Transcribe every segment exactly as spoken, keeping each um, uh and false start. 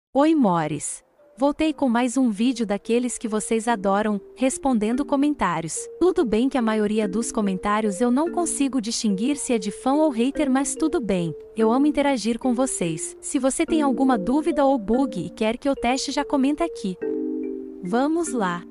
Oi, Mores! Voltei com mais um vídeo daqueles que vocês adoram, respondendo comentários. Tudo bem que a maioria dos comentários eu não consigo distinguir se é de fã ou hater, mas tudo bem, eu amo interagir com vocês. Se você tem alguma dúvida ou bug e quer que eu teste, já comenta aqui. Vamos lá!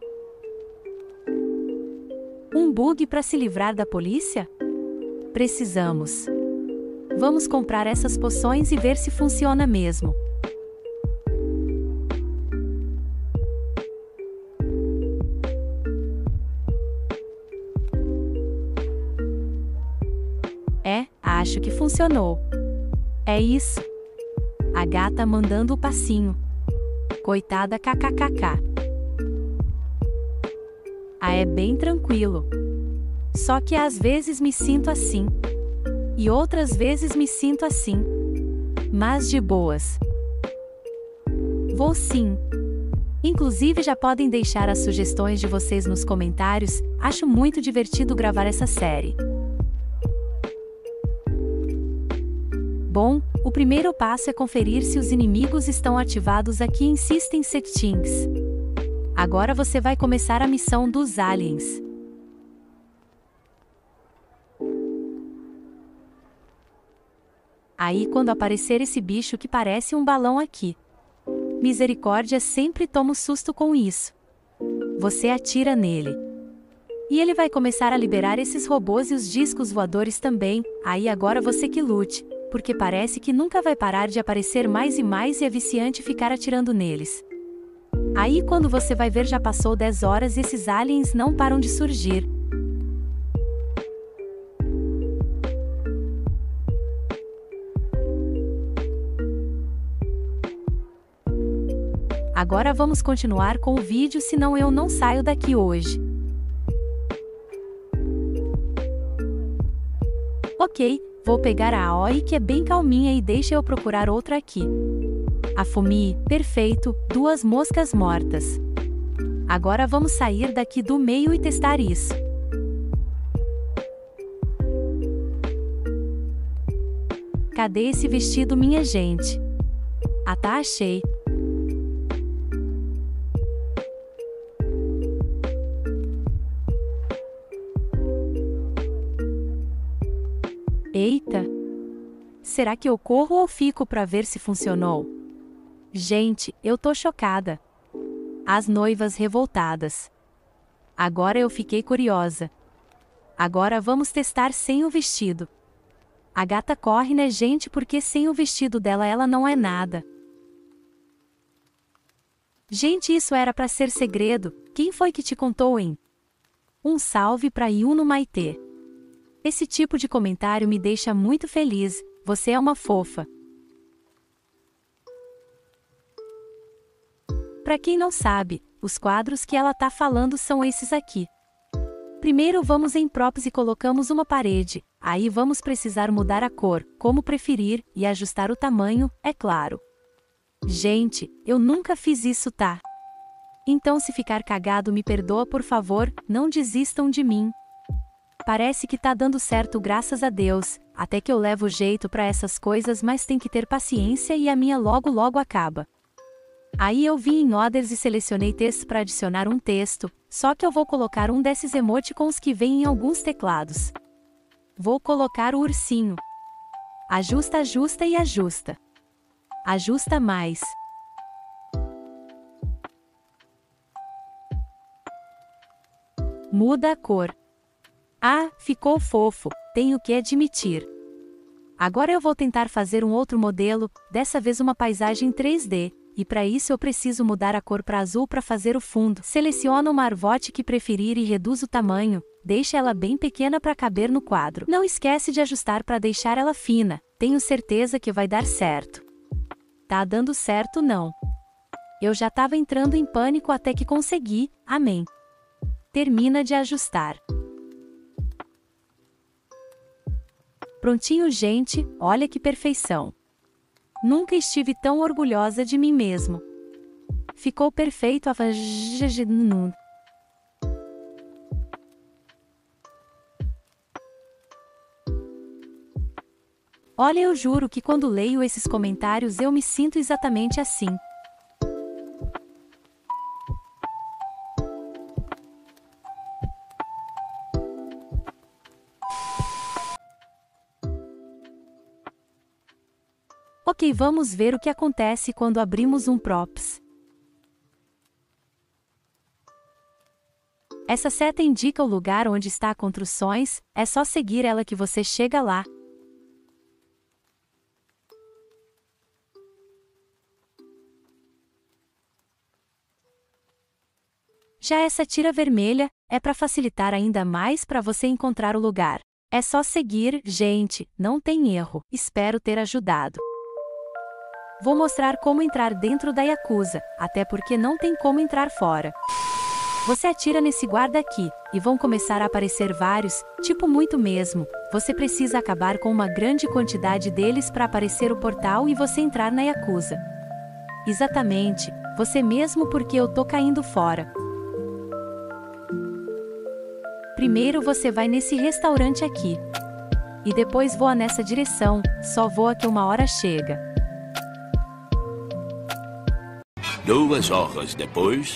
Um bug para se livrar da polícia? Precisamos. Vamos comprar essas poções e ver se funciona mesmo. É, acho que funcionou. É isso. A gata mandando o passinho. Coitada, kkkk. Ah, é bem tranquilo. Só que às vezes me sinto assim. E outras vezes me sinto assim. Mas de boas. Vou sim. Inclusive já podem deixar as sugestões de vocês nos comentários, acho muito divertido gravar essa série. Bom, o primeiro passo é conferir se os inimigos estão ativados aqui em System Settings. Agora você vai começar a missão dos aliens. Aí quando aparecer esse bicho que parece um balão aqui. Misericórdia, sempre tomo susto com isso. Você atira nele. E ele vai começar a liberar esses robôs e os discos voadores também, aí agora você que lute. Porque parece que nunca vai parar de aparecer mais e mais e é viciante ficar atirando neles. Aí quando você vai ver já passou dez horas e esses aliens não param de surgir. Agora vamos continuar com o vídeo, senão eu não saio daqui hoje. Ok. Vou pegar a Aoi, que é bem calminha, e deixa eu procurar outra aqui. A Fumi, perfeito, duas moscas mortas. Agora vamos sair daqui do meio e testar isso. Cadê esse vestido, minha gente? Ah tá, achei. Eita! Será que eu corro ou fico para ver se funcionou? Gente, eu tô chocada. As noivas revoltadas. Agora eu fiquei curiosa. Agora vamos testar sem o vestido. A gata corre, né, gente, porque sem o vestido dela ela não é nada. Gente, isso era para ser segredo. Quem foi que te contou, hein? Um salve para Yuno Maitê. Esse tipo de comentário me deixa muito feliz, você é uma fofa. Pra quem não sabe, os quadros que ela tá falando são esses aqui. Primeiro vamos em Props e colocamos uma parede, aí vamos precisar mudar a cor, como preferir, e ajustar o tamanho, é claro. Gente, eu nunca fiz isso, tá? Então se ficar cagado me perdoa, por favor, não desistam de mim. Parece que tá dando certo, graças a Deus, até que eu levo jeito pra essas coisas, mas tem que ter paciência e a minha logo logo acaba. Aí eu vim em Others e selecionei texto para adicionar um texto, só que eu vou colocar um desses emoticons que vem em alguns teclados. Vou colocar o ursinho. Ajusta, ajusta e ajusta. Ajusta mais. Muda a cor. Ah, ficou fofo, tenho que admitir. Agora eu vou tentar fazer um outro modelo, dessa vez uma paisagem três D, e para isso eu preciso mudar a cor para azul para fazer o fundo. Seleciona uma arvote que preferir e reduz o tamanho, deixa ela bem pequena para caber no quadro. Não esquece de ajustar para deixar ela fina, tenho certeza que vai dar certo. Tá dando certo não? Eu já tava entrando em pânico até que consegui, amém. Termina de ajustar. Prontinho, gente, olha que perfeição. Nunca estive tão orgulhosa de mim mesmo. Ficou perfeito a Olha, eu juro que quando leio esses comentários eu me sinto exatamente assim. Ok, vamos ver o que acontece quando abrimos um props. Essa seta indica o lugar onde está a construções, é só seguir ela que você chega lá. Já essa tira vermelha é para facilitar ainda mais para você encontrar o lugar. É só seguir, gente, não tem erro. Espero ter ajudado. Vou mostrar como entrar dentro da Yakuza, até porque não tem como entrar fora. Você atira nesse guarda aqui, e vão começar a aparecer vários, tipo muito mesmo. Você precisa acabar com uma grande quantidade deles para aparecer o portal e você entrar na Yakuza. Exatamente, você mesmo, porque eu tô caindo fora. Primeiro você vai nesse restaurante aqui. E depois voa nessa direção, só voa que uma hora chega. Duas horas depois.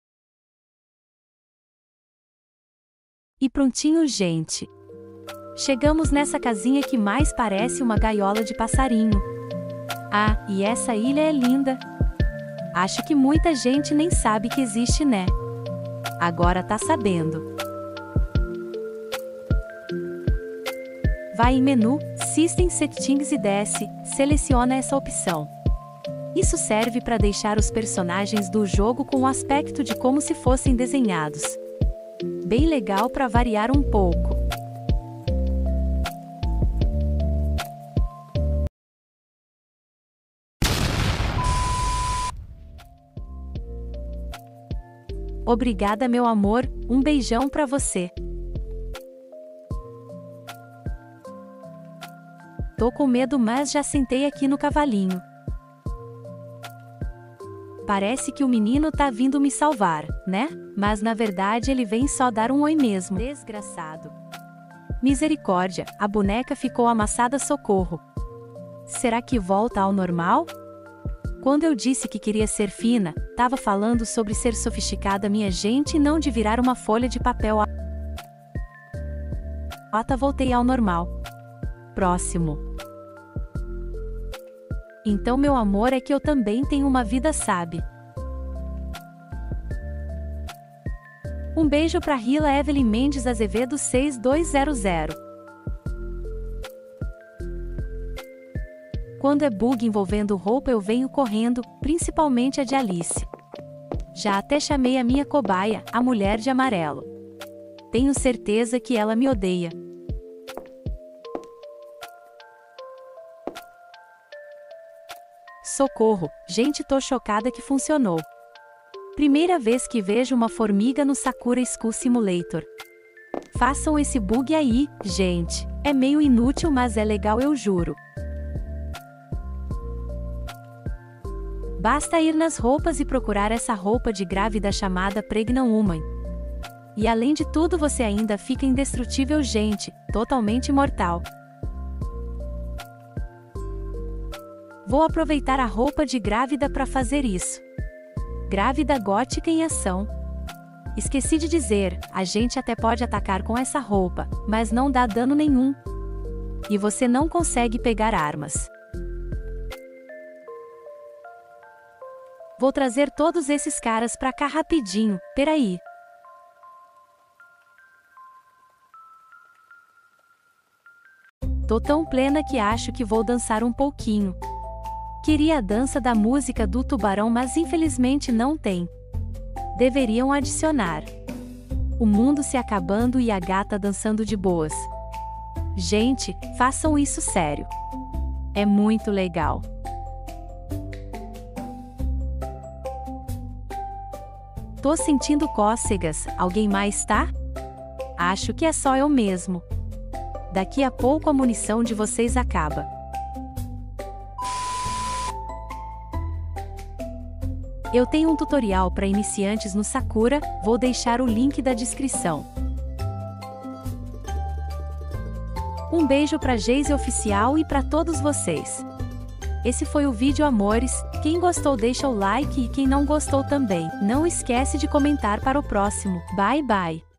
E prontinho, gente. Chegamos nessa casinha que mais parece uma gaiola de passarinho. Ah, e essa ilha é linda. Acho que muita gente nem sabe que existe, né? Agora tá sabendo. Vai em menu, System Settings e desce, seleciona essa opção. Isso serve para deixar os personagens do jogo com o aspecto de como se fossem desenhados. Bem legal para variar um pouco. Obrigada, meu amor, um beijão para você. Tô com medo, mas já sentei aqui no cavalinho. Parece que o menino tá vindo me salvar, né? Mas na verdade ele vem só dar um oi mesmo. Desgraçado. Misericórdia, a boneca ficou amassada, socorro. Será que volta ao normal? Quando eu disse que queria ser fina, tava falando sobre ser sofisticada, minha gente, e não de virar uma folha de papel. Ata, voltei ao normal. Próximo. Então, meu amor, é que eu também tenho uma vida, sabe? Um beijo pra Hila Evelyn Mendes Azevedo seis dois zero zero. Quando é bug envolvendo roupa eu venho correndo, principalmente a de Alice. Já até chamei a minha cobaia, a mulher de amarelo. Tenho certeza que ela me odeia. Socorro, gente, tô chocada que funcionou. Primeira vez que vejo uma formiga no Sakura School Simulator. Façam esse bug aí, gente. É meio inútil, mas é legal, eu juro. Basta ir nas roupas e procurar essa roupa de grávida chamada Pregnant Woman. E além de tudo você ainda fica indestrutível, gente, totalmente imortal. Vou aproveitar a roupa de grávida para fazer isso. Grávida gótica em ação. Esqueci de dizer, a gente até pode atacar com essa roupa, mas não dá dano nenhum. E você não consegue pegar armas. Vou trazer todos esses caras pra cá rapidinho, peraí. Tô tão plena que acho que vou dançar um pouquinho. Queria a dança da música do tubarão, mas infelizmente não tem. Deveriam adicionar. O mundo se acabando e a gata dançando de boas. Gente, façam isso sério. É muito legal. Tô sentindo cócegas, alguém mais tá? Acho que é só eu mesmo. Daqui a pouco a munição de vocês acaba. Eu tenho um tutorial para iniciantes no Sakura, vou deixar o link da descrição. Um beijo pra Geise Oficial e pra todos vocês. Esse foi o vídeo, amores. Quem gostou deixa o like e quem não gostou também. Não esquece de comentar para o próximo. Bye bye.